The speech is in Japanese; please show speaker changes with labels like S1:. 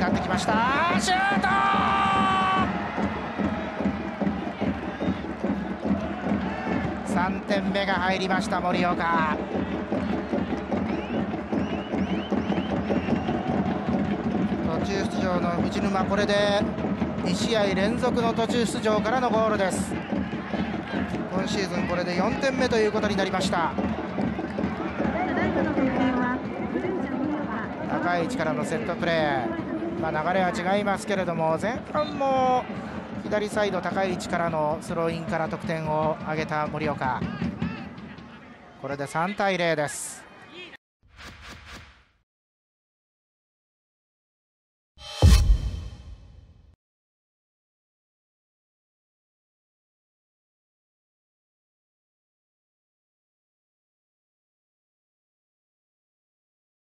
S1: かってきました。シュート！3点目が入りました盛岡。途中出場の藤沼、これで2試合連続の途中出場からのゴールです。今シーズンこれで4点目ということになりました。高い位置からのセットプレー、流れは違いますけれども、前半も左サイド高い位置からのスローインから得点を挙げた盛岡。これで3対0です。